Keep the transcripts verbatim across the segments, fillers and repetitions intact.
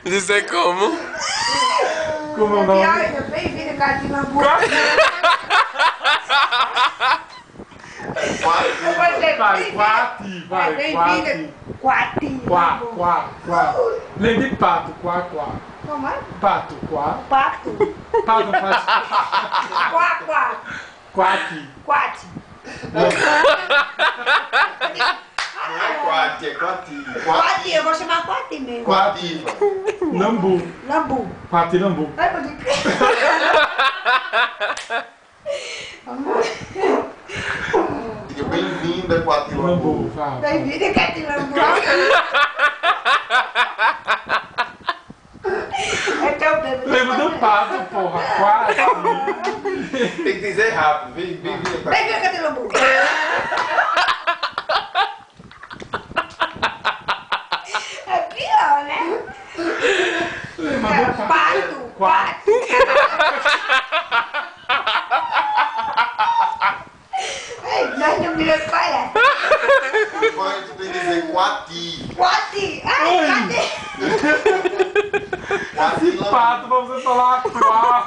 Dizer como? Como o nome? Bem-vindo, gatinho lambu. Vai, quati, vai, Bem-vinda, quati. Quá, quá, quá. Lembra de pato, quá, quá. Como é? Pato, quá. Pato. Pato faz Quá, quá. quati. Quati. Não é quati, é quati. Quati, eu vou chamar quati mesmo. Quati. Lambu. Lambu. Quati lambu. Vai, pode Diga bem-vinda, quati lambu. Lambu, vai. Bem-vindo, gatinho lambu. É tão bêbado. Lembra do pato, porra. Quati. Tem que dizer rápido. Vem, bem-vinda, quati. Bem-vindo, gatinho lambu. É pior, né? Lembra do pato. Pato. Quati. Ei, nós não viramos palhaço. Agora tu tem que dizer quati. Quati. Ai, cadê? Quati Esse lambu. pato pra você falar quá.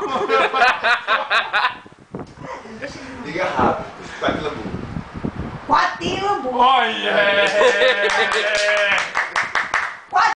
Diga rápido. Quati lambu. Quati lambu. Oh, yeah.